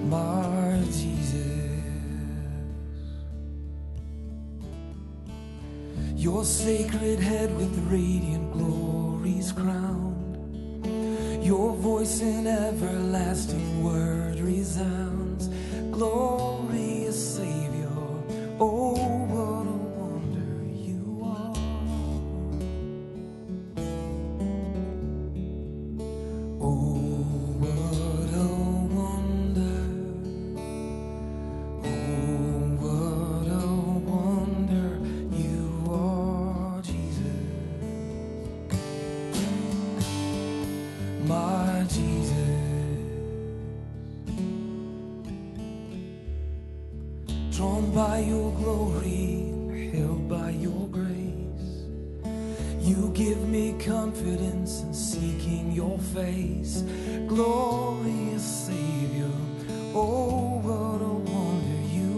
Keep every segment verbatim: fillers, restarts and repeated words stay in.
my Jesus. Your sacred head with radiant glories crowned, your voice in everlasting word resounds. Glorious Savior, oh what a wonder you are. Oh what a wonder, oh what a wonder you are, Jesus, my Jesus. Drawn by your glory, held by your grace, you give me confidence in seeking your face. Glorious Savior, oh what a wonder you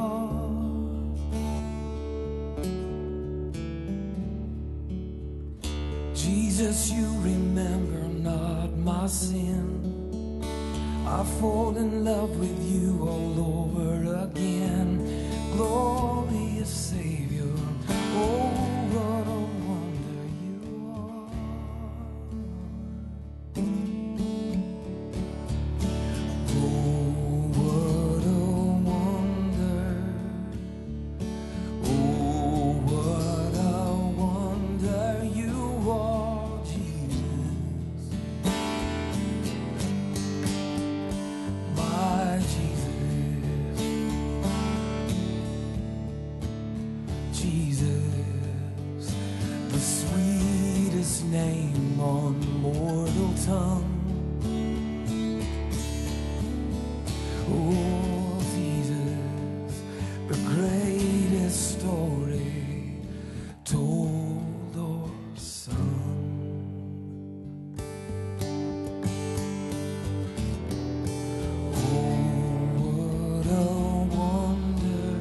are. Jesus, you remember not my sin. I fall in love with you all over again. Glorious Savior, oh what a wonder you are. Oh what a wonder, oh what a wonder you are, Jesus, my Jesus. Jesus, the sweetest name on mortal tongue. Oh Jesus, the greatest story told or sung. Oh what a wonder,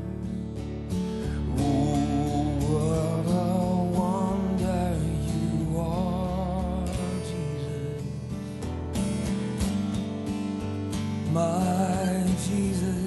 oh what a wonder you are, Jesus, my Jesus.